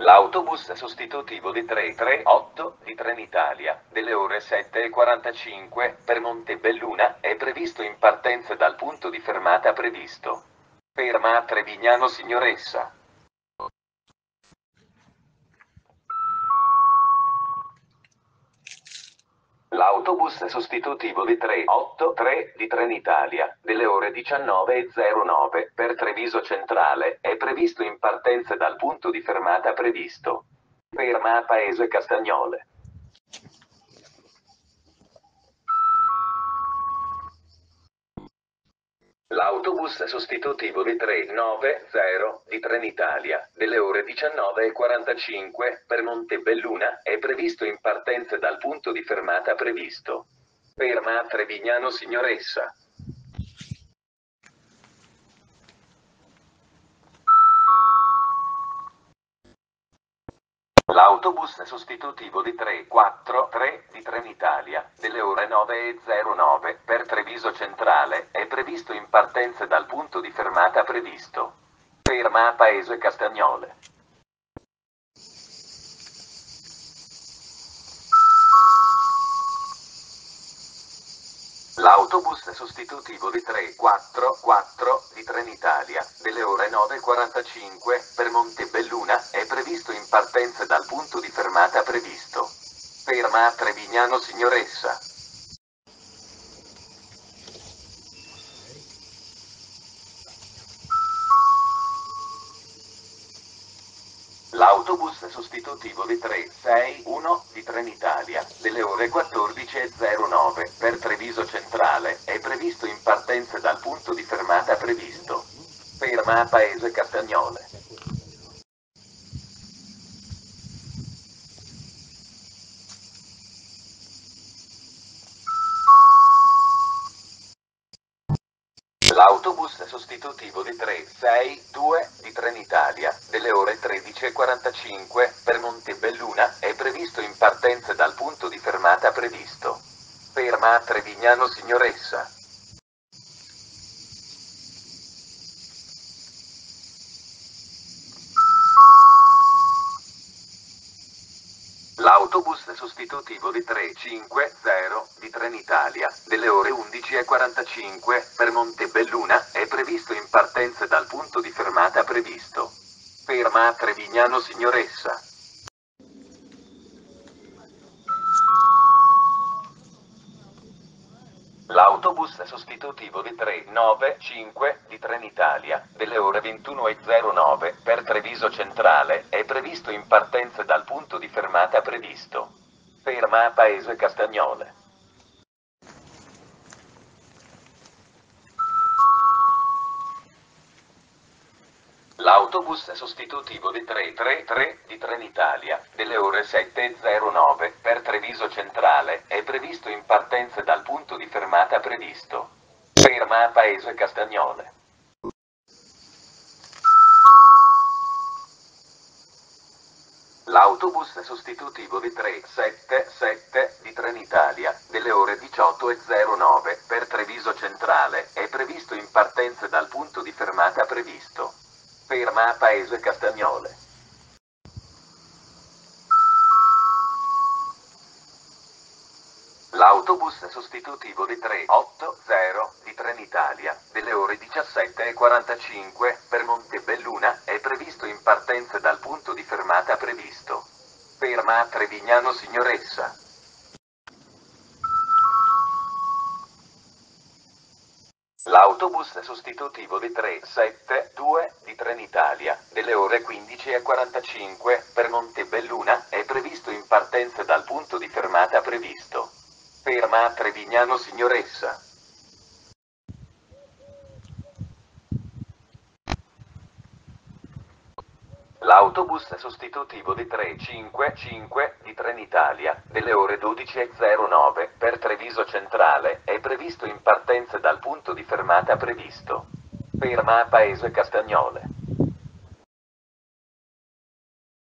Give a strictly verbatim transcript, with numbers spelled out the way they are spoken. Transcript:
L'autobus sostitutivo di tre tre otto di Trenitalia, delle ore sette e quarantacinque, per Montebelluna, è previsto in partenza dal punto di fermata previsto. Ferma a Trevignano Signoressa. L'autobus sostitutivo di tre otto tre di Trenitalia, delle ore diciannove e zero nove, per Treviso Centrale, è previsto in partenza dal punto di fermata previsto. Ferma a Paese Castagnole. L'autobus sostitutivo di tre nove zero di Trenitalia, delle ore diciannove e quarantacinque, per Montebelluna, è previsto in partenza dal punto di fermata previsto. Ferma a Trevignano Signoressa. L'autobus sostitutivo di tre quattro tre di Trenitalia, delle ore nove e zero nove, per Treviso Centrale, è previsto in partenza dal punto di fermata previsto. Ferma a Paese Castagnole. L'autobus sostitutivo di tre quattro quattro di Trenitalia, delle ore nove e quarantacinque, per Montebelluna, è previsto in partenza dal punto di fermata previsto. Ferma a Trevignano Signoressa. L'autobus sostitutivo di tre sei uno di Trenitalia, delle ore quattordici e zero nove, per Treviso Centrale, è previsto in partenza dal punto di fermata previsto. Ferma a Paese Castagnole. L'autobus sostitutivo di tre sei due di Trenitalia, delle ore tredici e quarantacinque, per Montebelluna, è previsto in partenza dal punto di fermata previsto. Ferma a Trevignano Signoressa. L'autobus sostitutivo di tre cinque zero di Trenitalia, delle ore undici e quarantacinque, per Montebelluna, è previsto in partenza dal punto di fermata previsto. Ferma a Trevignano Signoressa. L'autobus sostitutivo di tre nove cinque di Trenitalia, delle ore ventuno e zero nove, per Treviso Centrale, è previsto in partenza dal punto di fermata previsto. Ferma a Paese Castagnole. L'autobus sostitutivo di tre tre tre di Trenitalia, delle ore sette e zero nove, per Treviso Centrale, è previsto in partenza dal punto di fermata previsto. Ferma a Paese Castagnole. L'autobus sostitutivo di tre sette sette di Trenitalia, delle ore diciotto e zero nove, per Treviso Centrale, è previsto in partenza dal punto di fermata previsto. Ferma a Paese Castagnole. L'autobus sostitutivo di tre otto zero di Trenitalia, delle ore diciassette e quarantacinque, per Montebelluna, è previsto in partenza dal punto di fermata previsto. Ferma a Trevignano Signoressa. L'autobus sostitutivo di tre sette due di Trenitalia, delle ore quindici e quarantacinque, per Montebelluna, è previsto in partenza dal punto di fermata previsto. Ferma a Trevignano Signoressa. L'autobus sostitutivo di tre cinque cinque di Trenitalia, delle ore dodici e zero nove, per Treviso Centrale, è previsto in partenza dal punto di fermata previsto. Ferma a Paese Castagnole.